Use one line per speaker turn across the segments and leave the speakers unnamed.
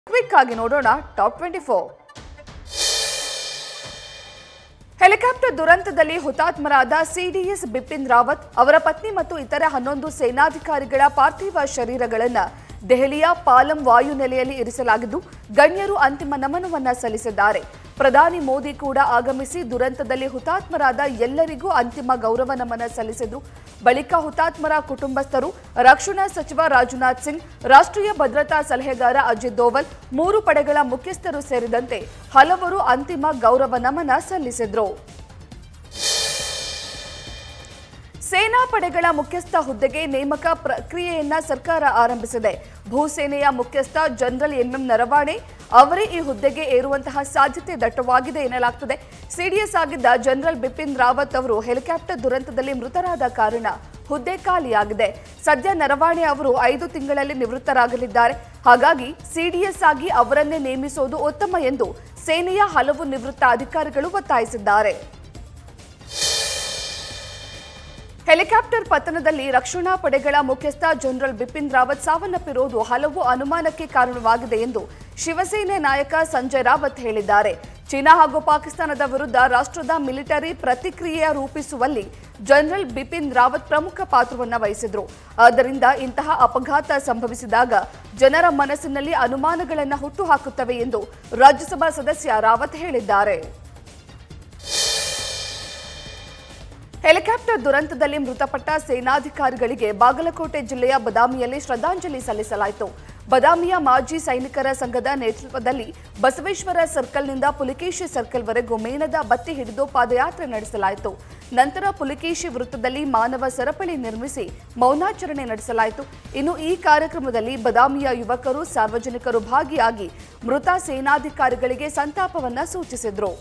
Quick ಆಗಿ ನೋಡೋಣ top 24. Helicopter ದುರಂತದಲ್ಲಿ ಹುತಾತ್ಮರಾದ ಸಿಡಿಎಸ್ ಬಿಪಿನ್ ರಾವತ್ ಅವರ ಪತ್ನಿ ಮತ್ತು ಇತರ 11 ಸೇನಾಧಿಕಾರಿಗಳ ಪಾರ್ಥಿವ ಶರೀರಗಳನ್ನು ದೆಹಲಿಯ ಪಾಲಂ ವಾಯುನೆಲೆಯಲ್ಲಿ ಇರಿಸಲಾಗಿದ್ದು ಗಣ್ಯರು ಅಂತಿಮ ನಮನವನ್ನ ಸಲ್ಲಿಸಿದ್ದಾರೆ. ಪ್ರಧಾನಿ ಮೋದಿ ಕೂಡ ಆಗಮಿಸಿ ದುರಂತದಲ್ಲಿ ಹುತಾತ್ಮರಾದ ಎಲ್ಲರಿಗೂ ಅಂತಿಮ ಗೌರವ ನಮನ ಸಲ್ಲಿಸಿದರು. ಬಳಿಕ ಹುತಾತ್ಮರ ಕುಟುಂಬಸ್ಥರು, ರಕ್ಷಣಾ ಸಚಿವ ರಾಜನಾಥ್ ಸಿಂಗ್, ರಾಷ್ಟ್ರೀಯ ಭದ್ರತಾ ಸಲಹೆಗಾರ ಅಜಿತ್ ದೋವಲ್, 3 ಪಡೆಗಳ ಮುಖ್ಯಸ್ಥರು ಸೇರಿದಂತೆ ಹಲವರು ಅಂತಿಮ ಗೌರವ ನಮನ ಸಲ್ಲಿಸಿದರು. ಸೇನಾ ಪಡೆಗಳ ಮುಖ್ಯಸ್ಥ ಹುದ್ದೆಗೆ ನೇಮಕ ಪ್ರಕ್ರಿಯೆಯನ್ನ ಸರ್ಕಾರ ಆರಂಭಿಸಿದೆ. ಭೂಸೇನೆಯ ಮುಖ್ಯಸ್ಥ ಜನರಲ್ ಎಂಎಂ ನರವಾಣೆ ಅವರೇ ಈ ಹುದ್ದೆಗೆ ಏರುವಂತಹ ಸಾಧ್ಯತೆ ದಟ್ಟವಾಗಿದೆ ಎನ್ನಲಾಗುತ್ತದೆ. ಸಿಡಿಎಸ್ ಆಗಿದ್ದ ಜನರಲ್ ಬಿಪಿನ್ ರಾವತ್ ಅವರು ಹೆಲಿಕಾಪ್ಟರ್ ದುರಂತದಲ್ಲಿ ಮೃತರಾದ ಕಾರಣ ಹುದ್ದೆ ಖಾಲಿಯಾಗಿದೆ. ಸದ್ಯ ನರವಾಣೆ ಅವರು 5 ತಿಂಗಳಲ್ಲಿ ನಿವೃತ್ತರಾಗಲಿದ್ದಾರೆ. ಹಾಗಾಗಿ ಸಿಡಿಎಸ್ ಆಗಿ ಅವರನ್ನೇ ನೇಮಿಸುವುದು ಉತ್ತಮ ಎಂದು ಸೇನೆಯ ಹಲವು ನಿವೃತ್ತ ಅಧಿಕಾರಿಗಳು ಒತ್ತಾಯಿಸಿದ್ದಾರೆ. ಹೆಲಿಕಾಪ್ಟರ್ ಪತನದಲ್ಲಿ ರಕ್ಷಣಾ ಪಡೆಗಳ ಮುಖ್ಯಸ್ಥ ಜನರಲ್ ಬಿಪಿನ್ ರಾವತ್ ಸಾವನ್ನಪ್ಪಿರುವುದು ಹಲವು ಅನುಮಾನಕ್ಕೆ ಕಾರಣವಾಗಿದೆ ಎಂದು ಶಿವಸೇನೆ ನಾಯಕ ಸಂಜಯ್ ರಾವತ್ ಹೇಳಿದ್ದಾರೆ. ಚೀನಾ ಹಾಗೂ ಪಾಕಿಸ್ತಾನದ ವಿರುದ್ಧ ರಾಷ್ಟ್ರದ ಮಿಲಿಟರಿ ಪ್ರತಿಕ್ರಿಯೆ ರೂಪಿಸುವಲ್ಲಿ ಜನರಲ್ ಬಿಪಿನ್ ರಾವತ್ ಪ್ರಮುಖ ಪಾತ್ರವನ್ನು ವಹಿಸಿದ್ರು. ಆದ್ದರಿಂದ ಇಂತಹ ಅಪಘಾತ ಸಂಭವಿಸಿದಾಗ ಜನರ ಮನಸ್ಸಿನಲ್ಲಿ ಅನುಮಾನಗಳನ್ನು ಹುಟ್ಟುಹಾಕುತ್ತವೆ ಎಂದು ರಾಜ್ಯಸಭಾ ಸದಸ್ಯ ರಾವತ್ ಹೇಳಿದ್ದಾರೆ. ಹೆಲಿಕಾಪ್ಟರ್ ದುರಂತದಲ್ಲಿ ಮೃತಪಟ್ಟ ಸೇನಾಧಿಕಾರಿಗಳಿಗೆ ಬಾಗಲಕೋಟೆ ಜಿಲ್ಲೆಯ ಬದಾಮಿಯಲ್ಲಿ ಶ್ರದ್ಧಾಂಜಲಿ ಸಲ್ಲಿಸಲಾಯಿತು. ಬದಾಮಿಯ ಮಾಜಿ ಸೈನಿಕರ ಸಂಘದ ನೇತೃತ್ವದಲ್ಲಿ ಬಸವೇಶ್ವರ ಸರ್ಕಲ್ನಿಂದ ಪುಲಿಕೇಶಿ ಸರ್ಕಲ್ವರೆಗೂ ಮೇಣದ ಬತ್ತಿ ಹಿಡಿದು ಪಾದಯಾತ್ರೆ ನಡೆಸಲಾಯಿತು. ನಂತರ ಪುಲಿಕೇಶಿ ವೃತ್ತದಲ್ಲಿ ಮಾನವ ಸರಪಳಿ ನಿರ್ಮಿಸಿ ಮೌನಾಚರಣೆ ನಡೆಸಲಾಯಿತು. ಇನ್ನು ಈ ಕಾರ್ಯಕ್ರಮದಲ್ಲಿ ಬದಾಮಿಯ ಯುವಕರು, ಸಾರ್ವಜನಿಕರು ಭಾಗಿಯಾಗಿ ಮೃತ ಸೇನಾಧಿಕಾರಿಗಳಿಗೆ ಸಂತಾಪವನ್ನ ಸೂಚಿಸಿದರು.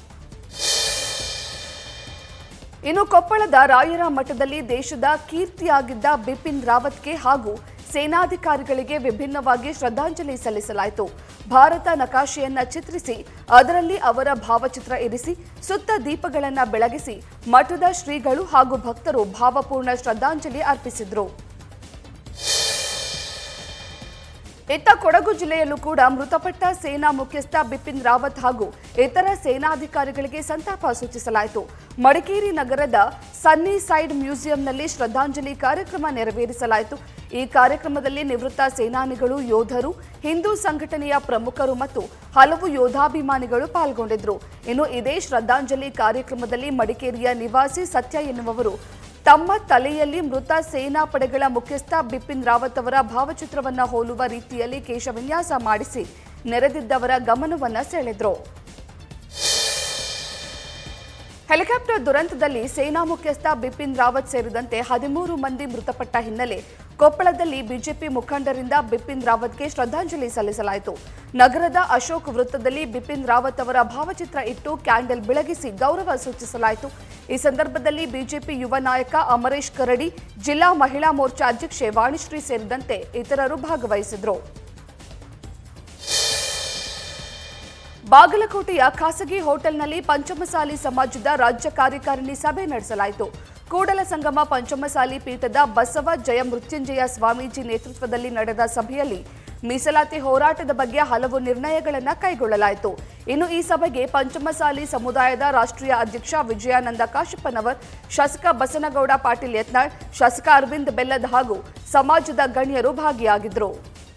ಇನ್ನು ಕೊಪ್ಪಳದ ರಾಯರ ಮಠದಲ್ಲಿ ದೇಶದ ಕೀರ್ತಿಯಾಗಿದ್ದ ಬಿಪಿನ್ ರಾವತ್ಗೆ ಹಾಗೂ ಸೇನಾಧಿಕಾರಿಗಳಿಗೆ ವಿಭಿನ್ನವಾಗಿ ಶ್ರದ್ಧಾಂಜಲಿ ಸಲ್ಲಿಸಲಾಯಿತು. ಭಾರತ ನಕಾಶೆಯನ್ನ ಚಿತ್ರಿಸಿ ಅದರಲ್ಲಿ ಅವರ ಭಾವಚಿತ್ರ ಇರಿಸಿ ಸುತ್ತ ದೀಪಗಳನ್ನು ಬೆಳಗಿಸಿ ಮಠದ ಶ್ರೀಗಳು ಹಾಗೂ ಭಕ್ತರು ಭಾವಪೂರ್ಣ ಶ್ರದ್ಧಾಂಜಲಿ ಅರ್ಪಿಸಿದರು. ಇತ್ತ ಕೊಡಗು ಜಿಲ್ಲೆಯಲ್ಲೂ ಕೂಡ ಮೃತಪಟ್ಟ ಸೇನಾ ಮುಖ್ಯಸ್ಥ ಬಿಪಿನ್ ರಾವತ್ ಹಾಗೂ ಇತರ ಸೇನಾಧಿಕಾರಿಗಳಿಗೆ ಸಂತಾಪ ಸೂಚಿಸಲಾಯಿತು. ಮಡಿಕೇರಿ ನಗರದ ಸನ್ನಿ ಸೈಡ್ ಮ್ಯೂಸಿಯಂನಲ್ಲಿ ಶ್ರದ್ಧಾಂಜಲಿ ಕಾರ್ಯಕ್ರಮ ನೆರವೇರಿಸಲಾಯಿತು. ಈ ಕಾರ್ಯಕ್ರಮದಲ್ಲಿ ನಿವೃತ್ತ ಸೇನಾನಿಗಳು, ಯೋಧರು, ಹಿಂದೂ ಸಂಘಟನೆಯ ಪ್ರಮುಖರು ಮತ್ತು ಹಲವು ಯೋಧಾಭಿಮಾನಿಗಳು ಪಾಲ್ಗೊಂಡಿದ್ದರು. ಇನ್ನು ಇದೇ ಶ್ರದ್ಧಾಂಜಲಿ ಕಾರ್ಯಕ್ರಮದಲ್ಲಿ ಮಡಿಕೇರಿಯ ನಿವಾಸಿ ಸತ್ಯ ಎನ್ನುವವರು ತಮ್ಮ ತಲೆಯಲ್ಲಿ ಮೃತ ಸೇನಾ ಪಡೆಗಳ ಮುಖ್ಯಸ್ಥ ಬಿಪಿನ್ ರಾವತ್ ಅವರ ಭಾವಚಿತ್ರವನ್ನು ಹೋಲುವ ರೀತಿಯಲ್ಲಿ ಕೇಶವಿನ್ಯಾಸ ಮಾಡಿಸಿ ನೆರೆದಿದ್ದವರ ಗಮನವನ್ನು ಸೆಳೆದರು. ಹೆಲಿಕಾಪ್ಟರ್ ದುರಂತದಲ್ಲಿ ಸೇನಾ ಮುಖ್ಯಸ್ಥ ಬಿಪಿನ್ ರಾವತ್ ಸೇರಿದಂತೆ 13 ಮಂದಿ ಮೃತಪಟ್ಟ ಹಿನ್ನೆಲೆ ಕೊಪ್ಪಳದಲ್ಲಿ ಬಿಜೆಪಿ ಮುಖಂಡರಿಂದ ಬಿಪಿನ್ ರಾವತ್ಗೆ ಶ್ರದ್ಧಾಂಜಲಿ ಸಲ್ಲಿಸಲಾಯಿತು. ನಗರದ ಅಶೋಕ್ ವೃತ್ತದಲ್ಲಿ ಬಿಪಿನ್ ರಾವತ್ ಅವರ ಭಾವಚಿತ್ರ ಇಟ್ಟು ಕ್ಯಾಂಡಲ್ ಬೆಳಗಿಸಿ ಗೌರವ ಸೂಚಿಸಲಾಯಿತು. ಈ ಸಂದರ್ಭದಲ್ಲಿ ಬಿಜೆಪಿ ಯುವ ನಾಯಕ ಅಮರೇಶ್ ಕರಡಿ, ಜಿಲ್ಲಾ ಮಹಿಳಾ ಮೋರ್ಚಾ ಅಧ್ಯಕ್ಷೆ ವಾಣಿಶ್ರೀ ಸೇರಿದಂತೆ ಇತರರು ಭಾಗವಹಿಸಿದರು. ಬಾಗಲಕೋಟೆಯ ಖಾಸಗಿ ಹೋಟೆಲ್ನಲ್ಲಿ ಪಂಚಮಸಾಲಿ ಸಮಾಜದ ರಾಜ್ಯ ಕಾರ್ಯಕಾರಿಣಿ ಸಭೆ ನಡೆಸಲಾಯಿತು. ಕೂಡಲ ಸಂಗಮ ಪಂಚಮಸಾಲಿ ಪೀಠದ ಬಸವ ಜಯ ಮೃತ್ಯುಂಜಯ ಸ್ವಾಮೀಜಿ ನೇತೃತ್ವದಲ್ಲಿ ನಡೆದ ಸಭೆಯಲ್ಲಿ ಮೀಸಲಾತಿ ಹೋರಾಟದ ಬಗ್ಗೆ ಹಲವು ನಿರ್ಣಯಗಳನ್ನು ಕೈಗೊಳ್ಳಲಾಯಿತು. ಇನ್ನು ಈ ಸಭೆಗೆ ಪಂಚಮಸಾಲಿ ಸಮುದಾಯದ ರಾಷ್ಟ್ರೀಯ ಅಧ್ಯಕ್ಷ ವಿಜಯಾನಂದ ಕಾಶಪ್ಪನವರ್, ಶಾಸಕ ಬಸನಗೌಡ ಪಾಟೀಲ್ ಯತ್ನಾಳ್, ಶಾಸಕ ಅರವಿಂದ್ ಬೆಲ್ಲದ್ ಹಾಗೂ ಸಮಾಜದ ಗಣ್ಯರು ಭಾಗಿಯಾಗಿದ್ದರು.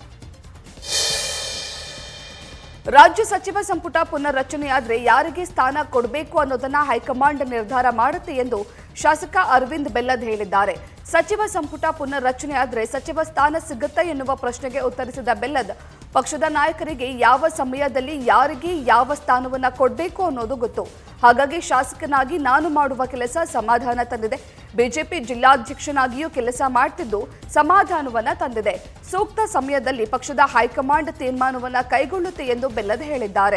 ರಾಜ್ಯ ಸಚಿವ ಸಂಪುಟ ಪುನರ್ರಚನೆಯಾದರೆ ಯಾರಿಗೆ ಸ್ಥಾನ ಕೊಡಬೇಕು ಅನ್ನೋದನ್ನ ಹೈಕಮಾಂಡ್ ನಿರ್ಧಾರ ಮಾಡುತ್ತೆ ಎಂದು ಶಾಸಕ ಅರವಿಂದ್ ಬೆಲ್ಲದ್ ಹೇಳಿದ್ದಾರೆ. ಸಚಿವ ಸಂಪುಟ ಪುನರ್ರಚನೆಯಾದರೆ ಸಚಿವ ಸ್ಥಾನ ಸಿಗುತ್ತಾ ಎನ್ನುವ ಪ್ರಶ್ನೆಗೆ ಉತ್ತರಿಸಿದ ಬೆಲ್ಲದ್, ಪಕ್ಷದ ನಾಯಕರಿಗೆ ಯಾವ ಸಮಯದಲ್ಲಿ ಯಾರಿಗೆ ಯಾವ ಸ್ಥಾನವನ್ನ ಕೊಡಬೇಕು ಅನ್ನೋದು ಗೊತ್ತು. ಹಾಗಾಗಿ ಶಾಸಕನಾಗಿ ನಾನು ಮಾಡುವ ಕೆಲಸ ಸಮಾಧಾನ ತಂದಿದೆ. ಬಿಜೆಪಿ ಜಿಲ್ಲಾಧ್ಯಕ್ಷನಾಗಿಯೂ ಕೆಲಸ ಮಾಡ್ತಿದ್ದು ಸಮಾಧಾನವನ್ನ ತಂದಿದೆ. ಸೂಕ್ತ ಸಮಯದಲ್ಲಿ ಪಕ್ಷದ ಹೈಕಮಾಂಡ್ ತೀರ್ಮಾನವನ್ನ ಕೈಗೊಳ್ಳುತ್ತೆ ಎಂದು ಬೆಲ್ಲದ್ ಹೇಳಿದ್ದಾರೆ.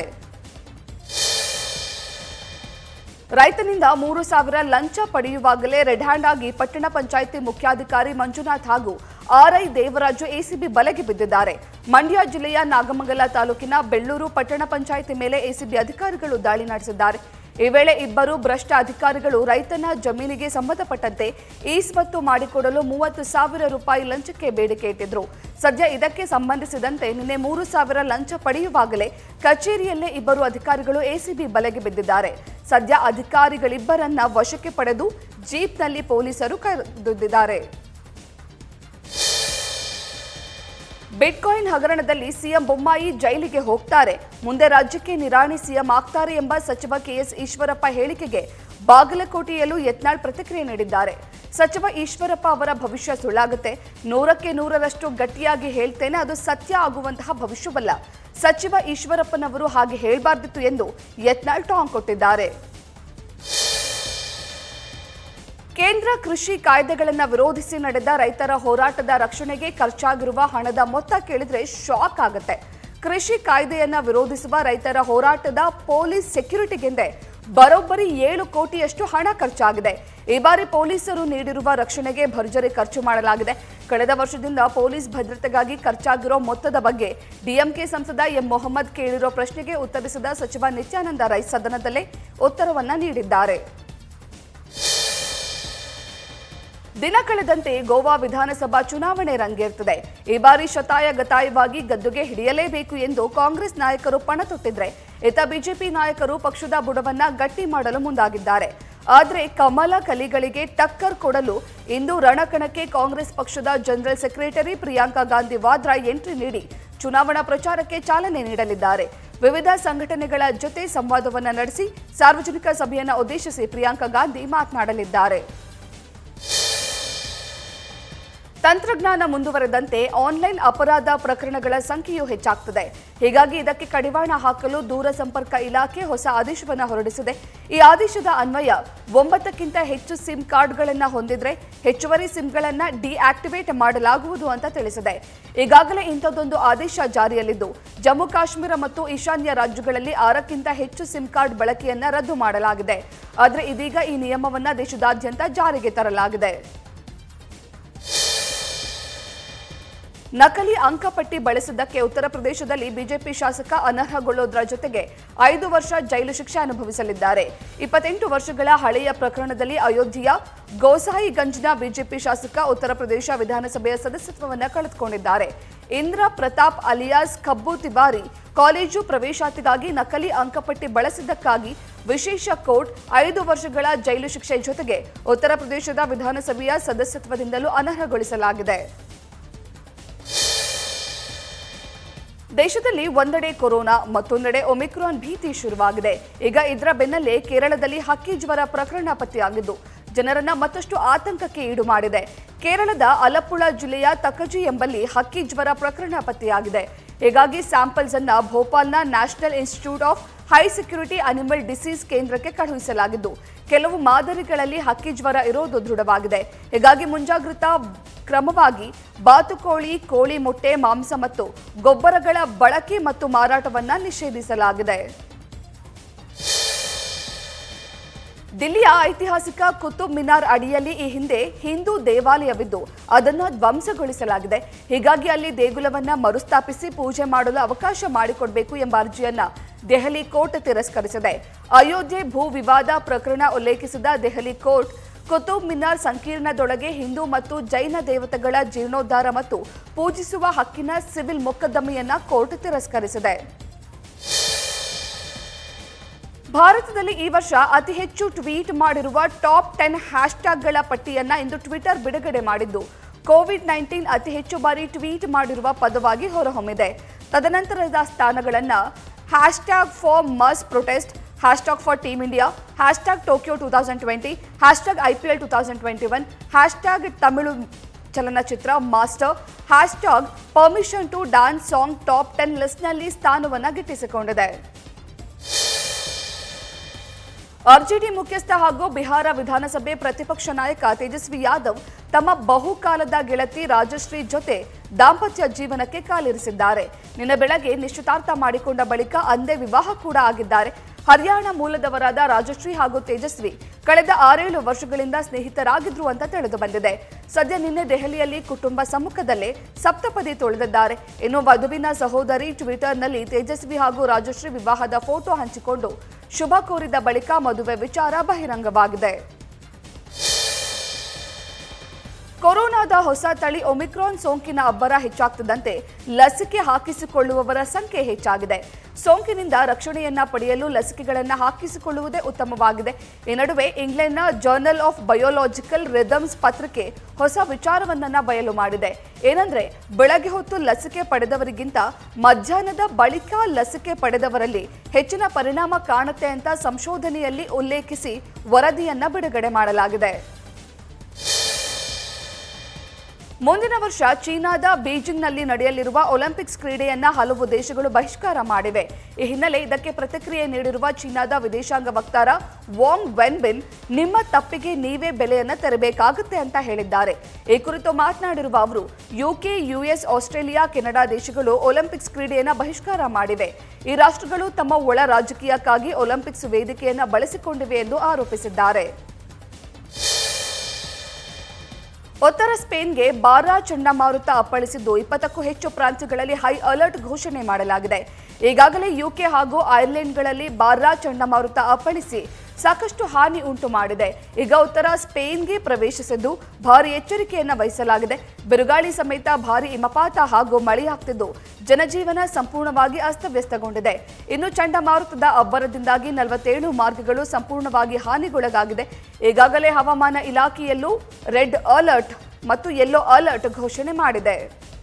ರೈತನಿಂದ 3,000 ಲಂಚ ಪಡೆಯುವಾಗಲೇ ರೆಡ್ ಹ್ಯಾಂಡ್ ಆಗಿ ಪಟ್ಟಣ ಪಂಚಾಯಿತಿ ಮುಖ್ಯಾಧಿಕಾರಿ ಮಂಜುನಾಥ್ ಹಾಗೂ ಆರ್ಐ ದೇವರಾಜು ಎಸಿಬಿ ಬಲೆಗೆ ಬಿದ್ದಿದ್ದಾರೆ. ಮಂಡ್ಯ ಜಿಲ್ಲೆಯ ನಾಗಮಂಗಲ ತಾಲೂಕಿನ ಬೆಳ್ಳೂರು ಪಟ್ಟಣ ಪಂಚಾಯಿತಿ ಮೇಲೆ ಎಸಿಬಿ ಅಧಿಕಾರಿಗಳು ದಾಳಿ ನಡೆಸಿದ್ದಾರೆ. ಈ ವೇಳೆ ಇಬ್ಬರು ಭ್ರಷ್ಟ ಅಧಿಕಾರಿಗಳು ರೈತನ ಜಮೀನಿಗೆ ಸಂಬಂಧಪಟ್ಟಂತೆ ಈಸ್ಮತ್ತು ಮಾಡಿಕೊಡಲು 30,000 ರೂಪಾಯಿ ಲಂಚಕ್ಕೆ ಬೇಡಿಕೆ ಇಟ್ಟಿದ್ರು. ಸದ್ಯ ಇದಕ್ಕೆ ಸಂಬಂಧಿಸಿದಂತೆ ನಿನ್ನೆ 3,000 ಲಂಚ ಪಡೆಯುವಾಗಲೇ ಕಚೇರಿಯಲ್ಲೇ ಇಬ್ಬರು ಅಧಿಕಾರಿಗಳು ಎಸಿಬಿ ಬಲೆಗೆ ಬಿದ್ದಿದ್ದಾರೆ. ಸದ್ಯ ಅಧಿಕಾರಿಗಳಿಬ್ಬರನ್ನ ವಶಕ್ಕೆ ಪಡೆದು ಜೀಪ್ನಲ್ಲಿ ಪೊಲೀಸರು ಕರೆದೊಯ್ದಿದ್ದಾರೆ. ಬಿಟ್ಕಾಯಿನ್ ಹಗರಣದಲ್ಲಿ ಸಿಎಂ ಬೊಮ್ಮಾಯಿ ಜೈಲಿಗೆ ಹೋಗ್ತಾರೆ, ಮುಂದೆ ರಾಜ್ಯಕ್ಕೆ ನಿರಾಣಿ ಸಿಎಂ ಆಗ್ತಾರೆ ಎಂಬ ಸಚಿವ ಕೆಎಸ್ ಈಶ್ವರಪ್ಪ ಹೇಳಿಕೆಗೆ ಬಾಗಲಕೋಟೆಯಲ್ಲೂ ಯತ್ನಾಳ್ ಪ್ರತಿಕ್ರಿಯೆ ನೀಡಿದ್ದಾರೆ. ಸಚಿವ ಈಶ್ವರಪ್ಪ ಅವರ ಭವಿಷ್ಯ ಸುಳ್ಳಾಗುತ್ತೆ, 100ಕ್ಕೆ 100ರಷ್ಟು ಗಟ್ಟಿಯಾಗಿ ಹೇಳ್ತೇನೆ, ಅದು ಸತ್ಯ ಆಗುವಂತಹ ಭವಿಷ್ಯವಲ್ಲ. ಸಚಿವ ಈಶ್ವರಪ್ಪನವರು ಹಾಗೆ ಹೇಳಬಾರ್ದಿತ್ತು ಎಂದು ಯತ್ನಾಳ್ ಟಾಂಗ್ ಕೊಟ್ಟಿದ್ದಾರೆ. ಕೇಂದ್ರ ಕೃಷಿ ಕಾಯ್ದೆಗಳನ್ನು ವಿರೋಧಿಸಿ ನಡೆದ ರೈತರ ಹೋರಾಟದ ರಕ್ಷಣೆಗೆ ಖರ್ಚಾಗಿರುವ ಹಣದ ಮೊತ್ತ ಕೇಳಿದ್ರೆ ಶಾಕ್ ಆಗುತ್ತೆ. ಕೃಷಿ ಕಾಯ್ದೆಯನ್ನ ವಿರೋಧಿಸುವ ರೈತರ ಹೋರಾಟದ ಪೊಲೀಸ್ ಸೆಕ್ಯೂರಿಟಿಗೆಂದೇ ಬರೋಬ್ಬರಿ 7 ಕೋಟಿಯಷ್ಟು ಹಣ ಖರ್ಚಾಗಿದೆ. ಈ ಬಾರಿ ಪೊಲೀಸರು ನೀಡಿರುವ ರಕ್ಷಣೆಗೆ ಭರ್ಜರಿ ಖರ್ಚು ಮಾಡಲಾಗಿದೆ. ಕಳೆದ ವರ್ಷದಿಂದ ಪೊಲೀಸ್ ಭದ್ರತೆಗಾಗಿ ಖರ್ಚಾಗಿರೋ ಮೊತ್ತದ ಬಗ್ಗೆ ಡಿಎಂಕೆ ಸಂಸದ ಎಂ ಮೊಹಮ್ಮದ್ ಕೇಳಿರೋ ಪ್ರಶ್ನೆಗೆ ಉತ್ತರಿಸಿದ ಸಚಿವ ನಿತ್ಯಾನಂದ ರೈ ಸದನದಲ್ಲೇ ಉತ್ತರವನ್ನ ನೀಡಿದ್ದಾರೆ. ದಿನ ಕಳೆದಂತೆ ಗೋವಾ ವಿಧಾನಸಭಾ ಚುನಾವಣೆ ರಂಗೇರುತ್ತದೆ. ಈ ಬಾರಿ ಶತಾಯಗತಾಯವಾಗಿ ಗದ್ದುಗೆ ಹಿಡಿಯಲೇಬೇಕು ಎಂದು ಕಾಂಗ್ರೆಸ್ ನಾಯಕರು ಪಣ ತೊಟ್ಟಿದ್ರೆ, ಇತ್ತ ಬಿಜೆಪಿ ನಾಯಕರು ಪಕ್ಷದ ಬುಡವನ್ನ ಗಟ್ಟಿ ಮಾಡಲು ಮುಂದಾಗಿದ್ದಾರೆ. ಆದರೆ ಕಮಲ ಕಲಿಗಳಿಗೆ ಟಕ್ಕರ್ ಕೊಡಲು ಇಂದು ರಣಕಣಕ್ಕೆ ಕಾಂಗ್ರೆಸ್ ಪಕ್ಷದ general secretary Priyanka Gandhi Vadra entry ನೀಡಿ ಚುನಾವಣಾ ಪ್ರಚಾರಕ್ಕೆ ಚಾಲನೆ ನೀಡಲಿದ್ದಾರೆ. ವಿವಿಧ ಸಂಘಟನೆಗಳ ಜೊತೆ ಸಂವಾದವನ್ನ ನಡೆಸಿ ಸಾರ್ವಜನಿಕ ಸಭೆಯನ್ನ ಉದ್ದೇಶಿಸಿ ಪ್ರಿಯಾಂಕಾ ಗಾಂಧಿ ಮಾತನಾಡಲಿದ್ದಾರೆ. ತಂತ್ರಜ್ಞಾನ ಮುಂದುವರೆದಂತೆ ಆನ್ಲೈನ್ ಅಪರಾಧ ಪ್ರಕರಣಗಳ ಸಂಖ್ಯೆಯೂ ಹೆಚ್ಚಾಗ್ತದೆ. ಹೀಗಾಗಿ ಇದಕ್ಕೆ ಕಡಿವಾಣ ಹಾಕಲು ದೂರಸಂಪರ್ಕ ಇಲಾಖೆ ಹೊಸ ಆದೇಶವನ್ನು ಹೊರಡಿಸಿದೆ. ಈ ಆದೇಶದ ಅನ್ವಯ 9ಕ್ಕಿಂತ ಹೆಚ್ಚು ಸಿಮ್ ಕಾರ್ಡ್ಗಳನ್ನು ಹೊಂದಿದ್ರೆ ಹೆಚ್ಚುವರಿ ಸಿಮ್ಗಳನ್ನು ಡಿಆಕ್ಟಿವೇಟ್ ಮಾಡಲಾಗುವುದು ಅಂತ ತಿಳಿಸಿದೆ. ಈಗಾಗಲೇ ಇಂಥದ್ದೊಂದು ಆದೇಶ ಜಾರಿಯಲ್ಲಿದ್ದು, ಜಮ್ಮು ಕಾಶ್ಮೀರ ಮತ್ತು ಈಶಾನ್ಯ ರಾಜ್ಯಗಳಲ್ಲಿ 6ಕ್ಕಿಂತ ಹೆಚ್ಚು ಸಿಮ್ ಕಾರ್ಡ್ ಬಳಕೆಯನ್ನ ರದ್ದು ಮಾಡಲಾಗಿದೆ. ಆದರೆ ಇದೀಗ ಈ ನಿಯಮವನ್ನು ದೇಶದಾದ್ಯಂತ ಜಾರಿಗೆ ತರಲಾಗಿದೆ. ನಕಲಿ ಅಂಕಪಟ್ಟಿ ಬಳಸಿದ್ದಕ್ಕೆ ಉತ್ತರ ಪ್ರದೇಶದಲ್ಲಿ ಬಿಜೆಪಿ ಶಾಸಕ ಅನರ್ಹಗೊಳ್ಳೋದ್ರ ಜೊತೆಗೆ 5 ವರ್ಷ ಜೈಲು ಶಿಕ್ಷೆ ಅನುಭವಿಸಲಿದ್ದಾರೆ. 28 ವರ್ಷಗಳ ಹಳೆಯ ಪ್ರಕರಣದಲ್ಲಿ ಅಯೋಧ್ಯೆಯ ಗೋಸಾಯಿಗಂಜ್ನ ಬಿಜೆಪಿ ಶಾಸಕ ಉತ್ತರ ಪ್ರದೇಶ ವಿಧಾನಸಭೆಯ ಸದಸ್ಯತ್ವವನ್ನು ಕಳೆದುಕೊಂಡಿದ್ದಾರೆ. ಇಂದ್ರ ಪ್ರತಾಪ್ ಅಲಿಯಾಸ್ ಕಬ್ಬು ತಿವಾರಿ ಕಾಲೇಜು ಪ್ರವೇಶಾತಿಗಾಗಿ ನಕಲಿ ಅಂಕಪಟ್ಟಿ ಬಳಸಿದ್ದಕ್ಕಾಗಿ ವಿಶೇಷ ಕೋರ್ಟ್ 5 ವರ್ಷಗಳ ಜೈಲು ಶಿಕ್ಷೆ ಜೊತೆಗೆ ಉತ್ತರ ಪ್ರದೇಶದ ವಿಧಾನಸಭೆಯ ಸದಸ್ಯತ್ವದಿಂದಲೂ ಅನರ್ಹಗೊಳಿಸಲಾಗಿದೆ. ದೇಶದಲ್ಲಿ ಒಂದೆಡೆ ಕೊರೋನಾ, ಮತ್ತೊಂದೆಡೆ ಒಮಿಕ್ರಾನ್ ಭೀತಿ ಶುರುವಾಗಿದೆ. ಈಗ ಇದರ ಬೆನ್ನಲ್ಲೇ ಕೇರಳದಲ್ಲಿ ಹಕ್ಕಿ ಜ್ವರ ಪ್ರಕರಣ ಪತ್ತೆಯಾಗಿದ್ದು ಜನರನ್ನ ಮತ್ತಷ್ಟು ಆತಂಕಕ್ಕೆ ಈಡು ಮಾಡಿದೆ. ಕೇರಳದ ಅಲಪ್ಪುಳ ಜಿಲ್ಲೆಯ ತಕಜಿ ಎಂಬಲ್ಲಿ ಹಕ್ಕಿ ಜ್ವರ ಪ್ರಕರಣ ಪತ್ತೆಯಾಗಿದೆ. ಹೀಗಾಗಿ ಸ್ಯಾಂಪಲ್ಸ್ ಅನ್ನ ಭೋಪಾಲ್ನ national institute of high security animal disease ಕೇಂದ್ರಕ್ಕೆ ಕಳುಹಿಸಲಾಗಿದ್ದು, ಕೆಲವು ಮಾದರಿಗಳಲ್ಲಿ ಹಕ್ಕಿ ಜ್ವರ ಇರೋದು ದೃಢವಾಗಿದೆ. ಹೀಗಾಗಿ ಮುಂಜಾಗ್ರತಾ ಕ್ರಮವಾಗಿ ಬಾತುಕೋಳಿ, ಕೋಳಿ ಮೊಟ್ಟೆ, ಮಾಂಸ ಮತ್ತು ಗೊಬ್ಬರಗಳ ಬಳಕೆ ಮತ್ತು ಮಾರಾಟವನ್ನ ನಿಷೇಧಿಸಲಾಗಿದೆ. ದಿಲ್ಲಿಯ ಐತಿಹಾಸಿಕ ಕುತುಬ್ ಮಿನಾರ್ ಅಡಿಯಲ್ಲಿ ಈ ಹಿಂದೆ ಹಿಂದೂ ದೇವಾಲಯವಿದ್ದು ಅದನ್ನು ಧ್ವಂಸಗೊಳಿಸಲಾಗಿದೆ. ಹೀಗಾಗಿ ಅಲ್ಲಿ ದೇಗುಲವನ್ನ ಮರುಸ್ಥಾಪಿಸಿ ಪೂಜೆ ಮಾಡಲು ಅವಕಾಶ ಮಾಡಿಕೊಡಬೇಕು ಎಂಬ ಅರ್ಜಿಯನ್ನ ದೆಹಲಿ ಕೋರ್ಟ್ ತಿರಸ್ಕರಿಸಿದೆ. ಅಯೋಧ್ಯೆ ಭೂ ವಿವಾದ ಪ್ರಕರಣ ಉಲ್ಲೇಖಿಸಿದ ದೆಹಲಿ ಕೋರ್ಟ್ ಕುತುಬ್ ಮಿನಾರ್ ಸಂಕೀರ್ಣದೊಳಗೆ ಹಿಂದೂ ಮತ್ತು ಜೈನ ದೇವತೆಗಳ ಜೀರ್ಣೋದ್ಧಾರ ಮತ್ತು ಪೂಜಿಸುವ ಹಕ್ಕಿನ ಸಿವಿಲ್ ಮೊಕದ್ದಮೆಯನ್ನ ಕೋರ್ಟ್ ತಿರಸ್ಕರಿಸಿದೆ. ಭಾರತದಲ್ಲಿ ಈ ವರ್ಷ ಅತಿ ಹೆಚ್ಚು ಟ್ವೀಟ್ ಮಾಡಿರುವ ಟಾಪ್ 10 ಹ್ಯಾಶ್ಟ್ಯಾಗ್ಗಳ ಪಟ್ಟಿಯನ್ನ ಇಂದು ಟ್ವಿಟರ್ ಬಿಡುಗಡೆ ಮಾಡಿದ್ದು, ಕೋವಿಡ್-19 ಅತಿ ಹೆಚ್ಚು ಬಾರಿ ಟ್ವೀಟ್ ಮಾಡಿರುವ ಪದವಾಗಿ ಹೊರಹೊಮ್ಮಿದೆ. ತದನಂತರದ ಸ್ಥಾನಗಳನ್ನು hashtag farmers protest, hashtag for team India, hashtag Tokyo 2020, hashtag IPL 2021, hashtag Tamil ಚಲನಚಿತ್ರ master, hashtag permission to dance song top 10 ಲಿಸ್ಟ್ನಲ್ಲಿ ಸ್ಥಾನವನ್ನು ಗಿಟ್ಟಿಸಿಕೊಂಡಿದೆ. ಆರ್ಜೆಡಿ ಮುಖ್ಯಸ್ಥ ಹಾಗೂ ಬಿಹಾರ ವಿಧಾನಸಭೆ ಪ್ರತಿಪಕ್ಷ ನಾಯಕ ತೇಜಸ್ವಿ ಯಾದವ್ ತಮ್ಮ ಬಹುಕಾಲದ ಗೆಳತಿ ರಾಜಶ್ರೀ ಜೊತೆ ದಾಂಪತ್ಯ ಜೀವನಕ್ಕೆ ಕಾಲಿರಿಸಿದ್ದಾರೆ. ನಿನ್ನೆ ಬೆಳಗ್ಗೆ ನಿಶ್ಚಿತಾರ್ಥ ಮಾಡಿಕೊಂಡ ಬಳಿಕ ಅಂದೇ ವಿವಾಹ ಕೂಡ ಆಗಿದ್ದಾರೆ. ಹರಿಯಾಣ ಮೂಲದವರಾದ ರಾಜಶ್ರೀ ಹಾಗೂ ತೇಜಸ್ವಿ ಕಳೆದ 6-7 ವರ್ಷಗಳಿಂದ ಸ್ನೇಹಿತರಾಗಿದ್ರು ಅಂತ ತಿಳಿದು ಬಂದಿದೆ. ಸದ್ಯ ನಿನ್ನೆ ದೆಹಲಿಯಲ್ಲಿ ಕುಟುಂಬ ಸಮ್ಮುಖದಲ್ಲೇ ಸಪ್ತಪದಿ ತೊಳೆದಿದ್ದಾರೆ. ಇನ್ನು ವಧುವಿನ ಸಹೋದರಿ ಟ್ವಿಟರ್ನಲ್ಲಿ ತೇಜಸ್ವಿ ಹಾಗೂ ರಾಜಶ್ರೀ ವಿವಾಹದ ಫೋಟೋ ಹಂಚಿಕೊಂಡು ಶುಭ ಕೋರಿದ ಬಳಿಕ ಮದುವೆ ವಿಚಾರ ಬಹಿರಂಗವಾಗಿದೆ. ಕೊರೋನಾದ ಹೊಸ ತಳಿ ಒಮಿಕ್ರಾನ್ ಸೋಂಕಿನ ಅಬ್ಬರ ಹೆಚ್ಚಾಗ್ತಿದ್ದಂತೆ ಲಸಿಕೆ ಹಾಕಿಸಿಕೊಳ್ಳುವವರ ಸಂಖ್ಯೆ ಹೆಚ್ಚಾಗಿದೆ. ಸೋಂಕಿನಿಂದ ರಕ್ಷಣೆಯನ್ನ ಪಡೆಯಲು ಲಸಿಕೆಗಳನ್ನು ಹಾಕಿಸಿಕೊಳ್ಳುವುದೇ ಉತ್ತಮವಾಗಿದೆ. ಈ ನಡುವೆ ಇಂಗ್ಲೆಂಡ್ನ ಜರ್ನಲ್ ಆಫ್ ಬಯೋಲಾಜಿಕಲ್ ರಿದಮ್ಸ್ ಪತ್ರಿಕೆ ಹೊಸ ವಿಚಾರವನ್ನ ಬಯಲು ಮಾಡಿದೆ. ಏನಂದ್ರೆ ಬೆಳಗ್ಗೆ ಹೊತ್ತು ಲಸಿಕೆ ಪಡೆದವರಿಗಿಂತ ಮಧ್ಯಾಹ್ನದ ಬಳಿಕ ಲಸಿಕೆ ಪಡೆದವರಲ್ಲಿ ಹೆಚ್ಚಿನ ಪರಿಣಾಮ ಕಾಣುತ್ತೆ ಅಂತ ಸಂಶೋಧನೆಯಲ್ಲಿ ಉಲ್ಲೇಖಿಸಿ ವರದಿಯನ್ನ ಬಿಡುಗಡೆ ಮಾಡಲಾಗಿದೆ. ಮುಂದಿನ ವರ್ಷ ಚೀನಾದ ಬೀಜಿಂಗ್ನಲ್ಲಿ ನಡೆಯಲಿರುವ ಒಲಿಂಪಿಕ್ಸ್ ಕ್ರೀಡೆಯನ್ನ ಹಲವು ದೇಶಗಳು ಬಹಿಷ್ಕಾರ ಮಾಡಿವೆ. ಈ ಹಿನ್ನೆಲೆ ಇದಕ್ಕೆ ಪ್ರತಿಕ್ರಿಯೆ ನೀಡಿರುವ ಚೀನಾದ ವಿದೇಶಾಂಗ ವಕ್ತಾರ ವಾಂಗ್ ವೆನ್ಬಿನ್ ನಿಮ್ಮ ತಪ್ಪಿಗೆ ನೀವೇ ಬೆಲೆಯನ್ನ ತೆರಬೇಕಾಗುತ್ತೆ ಅಂತ ಹೇಳಿದ್ದಾರೆ. ಈ ಕುರಿತು ಮಾತನಾಡಿರುವ ಅವರು ಯುಕೆ, ಯುಎಸ್, ಆಸ್ಟ್ರೇಲಿಯಾ, ಕೆನಡಾ ದೇಶಗಳು ಒಲಿಂಪಿಕ್ಸ್ ಕ್ರೀಡೆಯನ್ನ ಬಹಿಷ್ಕಾರ ಮಾಡಿವೆ. ಈ ರಾಷ್ಟ್ರಗಳು ತಮ್ಮ ಒಳ ರಾಜಕೀಯಕ್ಕಾಗಿ ಒಲಿಂಪಿಕ್ಸ್ ವೇದಿಕೆಯನ್ನ ಬಳಸಿಕೊಂಡಿವೆ ಎಂದು ಆರೋಪಿಸಿದ್ದಾರೆ. ಉತ್ತರ ಸ್ಪೇನ್ಗೆ ಬಾರಾ ಚಂಡಮಾರುತ ಅಪ್ಪಳಿಸಿದ್ದು 20ಕ್ಕೂ ಹೆಚ್ಚು ಪ್ರಾಂತ್ಯಗಳಲ್ಲಿ ಹೈ ಅಲರ್ಟ್ ಘೋಷಣೆ ಮಾಡಲಾಗಿದೆ. ಈಗಾಗಲೇ ಯುಕೆ ಹಾಗೂ ಐರ್ಲೆಂಡ್ಗಳಲ್ಲಿ ಬಾರಾ ಚಂಡಮಾರುತ ಅಪ್ಪಳಿಸಿ ಸಾಕಷ್ಟು ಹಾನಿ ಉಂಟು ಮಾಡಿದೆ. ಈಗ ಉತ್ತರ ಸ್ಪೇನ್ಗೆ ಪ್ರವೇಶಿಸಿದ್ದು ಭಾರಿ ಎಚ್ಚರಿಕೆಯನ್ನ ವಹಿಸಲಾಗಿದೆ. ಬಿರುಗಾಳಿ ಸಮೇತ ಭಾರಿ ಹಿಮಪಾತ ಹಾಗೂ ಮಳೆಯಾಗ್ತಿದ್ದು ಜನಜೀವನ ಸಂಪೂರ್ಣವಾಗಿ ಅಸ್ತವ್ಯಸ್ತಗೊಂಡಿದೆ. ಇನ್ನು ಚಂಡಮಾರುತದ ಅಬ್ಬರದಿಂದಾಗಿ 47 ಮಾರ್ಗಗಳು ಸಂಪೂರ್ಣವಾಗಿ ಹಾನಿಗೊಳಗಾಗಿದೆ. ಈಗಾಗಲೇ ಹವಾಮಾನ ಇಲಾಖೆಯಲ್ಲೂ ರೆಡ್ ಅಲರ್ಟ್ ಮತ್ತು ಯೆಲ್ಲೋ ಅಲರ್ಟ್ ಘೋಷಣೆ ಮಾಡಿದೆ.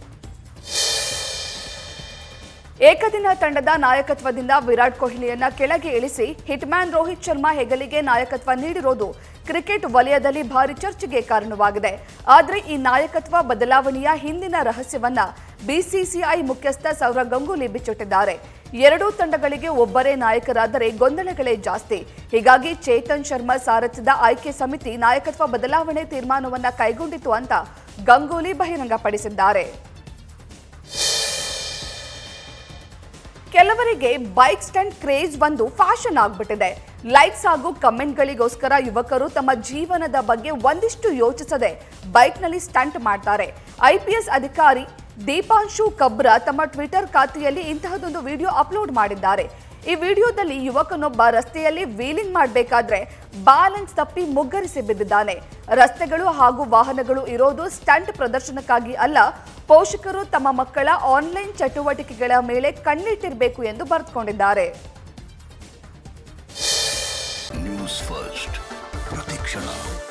ಏಕದಿನ ತಂಡದ ನಾಯಕತ್ವದಿಂದ ವಿರಾಟ್ ಕೊಹ್ಲಿಯನ್ನ ಕೆಳಗೆ ಇಳಿಸಿ ಹಿಟ್ಮ್ಯಾನ್ ರೋಹಿತ್ ಶರ್ಮಾ ಹೆಗಲಿಗೆ ನಾಯಕತ್ವ ನೀಡಿರೋದು ಕ್ರಿಕೆಟ್ ವಲಯದಲ್ಲಿ ಭಾರಿ ಚರ್ಚೆಗೆ ಕಾರಣವಾಗಿದೆ. ಆದರೆ ಈ ನಾಯಕತ್ವ ಬದಲಾವಣೆಯ ಹಿಂದಿನ ರಹಸ್ಯವನ್ನ ಬಿಸಿಸಿಐ ಮುಖ್ಯಸ್ಥ ಸೌರವ್ ಗಂಗೂಲಿ ಬಿಚ್ಚಿಟ್ಟಿದ್ದಾರೆ. ಎರಡೂ ತಂಡಗಳಿಗೆ ಒಬ್ಬರೇ ನಾಯಕರಾದರೆ ಗೊಂದಲಗಳೇ ಜಾಸ್ತಿ. ಹೀಗಾಗಿ ಚೇತನ್ ಶರ್ಮಾ ಸಾರಥ್ಯದ ಆಯ್ಕೆ ಸಮಿತಿ ನಾಯಕತ್ವ ಬದಲಾವಣೆ ತೀರ್ಮಾನವನ್ನ ಕೈಗೊಂಡಿತು ಅಂತ ಗಂಗೂಲಿ ಬಹಿರಂಗಪಡಿಸಿದ್ದಾರೆ. ಕೆಲವರಿಗೆ ಬೈಕ್ ಸ್ಟಂಟ್ ಕ್ರೇಜ್ ಒಂದು ಫ್ಯಾಷನ್ ಆಗ್ಬಿಟ್ಟಿದೆ. ಲೈಕ್ಸ್ ಹಾಗೂ ಕಮೆಂಟ್ಗಳಿಗೋಸ್ಕರ ಯುವಕರು ತಮ್ಮ ಜೀವನದ ಬಗ್ಗೆ ಒಂದಿಷ್ಟು ಯೋಚಿಸದೆ ಬೈಕ್ನಲ್ಲಿ ಸ್ಟಂಟ್ ಮಾಡ್ತಾರೆ. IPS ಅಧಿಕಾರಿ ದೀಪಾಂಶು ಕಬ್ರಾ ತಮ್ಮ ಟ್ವಿಟರ್ ಖಾತೆಯಲ್ಲಿ ಇಂತಹದೊಂದು ವಿಡಿಯೋ ಅಪ್ಲೋಡ್ ಮಾಡಿದ್ದಾರೆ. ಈ ವಿಡಿಯೋದಲ್ಲಿ ಯುವಕನೊಬ್ಬ ರಸ್ತೆಯಲ್ಲಿ ವೀಲಿಂಗ್ ಮಾಡಬೇಕಾದ್ರೆ ಬ್ಯಾಲೆನ್ಸ್ ತಪ್ಪಿ ಮುಗ್ಗರಿಸಿ ಬಿದ್ದಿದ್ದಾನೆ. ರಸ್ತೆಗಳು ಹಾಗೂ ವಾಹನಗಳು ಇರೋದು ಸ್ಟಂಟ್ ಪ್ರದರ್ಶನಕ್ಕಾಗಿ ಅಲ್ಲ, ಪೋಷಕರು ತಮ್ಮ ಮಕ್ಕಳ ಆನ್ಲೈನ್ ಚಟುವಟಿಕೆಗಳ ಮೇಲೆ ಕಣ್ಣಿಟ್ಟಿರಬೇಕು ಎಂದು ಬರೆದುಕೊಂಡಿದ್ದಾರೆ.
ನ್ಯೂಸ್ ಫಸ್ಟ್ ಪ್ರತಿಕ್ಷಣ.